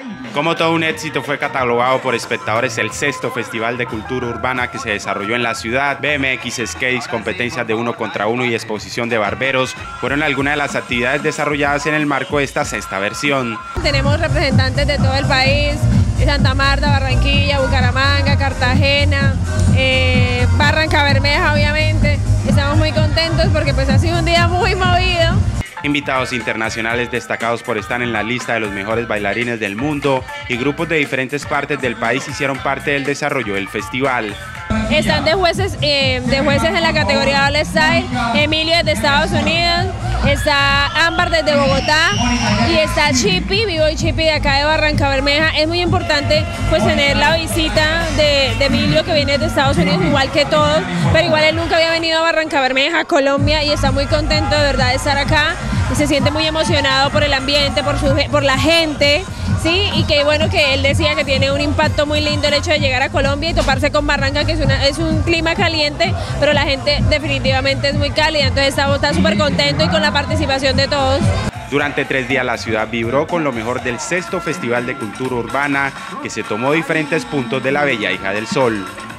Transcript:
Como todo un éxito, fue catalogado por espectadores el sexto Festival de Cultura Urbana que se desarrolló en la ciudad. BMX, skates, competencias de 1 contra 1 y exposición de barberos fueron algunas de las actividades desarrolladas en el marco de esta sexta versión. Tenemos representantes de todo el país, de Santa Marta, Barranquilla, Bucaramanga, Cartagena, Barrancabermeja, obviamente. Estamos muy contentos porque pues ha sido un día muy movido. Invitados internacionales destacados por estar en la lista de los mejores bailarines del mundo y grupos de diferentes partes del país hicieron parte del desarrollo del festival. Están de jueces en la categoría All Style, Emilio desde Estados Unidos, está Ámbar desde Bogotá y está Chipi, Vivo y Chipi de acá de Barrancabermeja. Es muy importante pues tener la visita de Emilio, que viene de Estados Unidos igual que todos, pero igual él nunca había venido a Barrancabermeja, a Colombia, y está muy contento de verdad de estar acá y se siente muy emocionado por el ambiente, por la gente. Sí, y que bueno que él decía que tiene un impacto muy lindo el hecho de llegar a Colombia y toparse con Barranca, que es un clima caliente, pero la gente definitivamente es muy cálida, entonces está súper contento y con la participación de todos. Durante 3 días la ciudad vibró con lo mejor del sexto Festival de Cultura Urbana, que se tomó diferentes puntos de la bella hija del sol.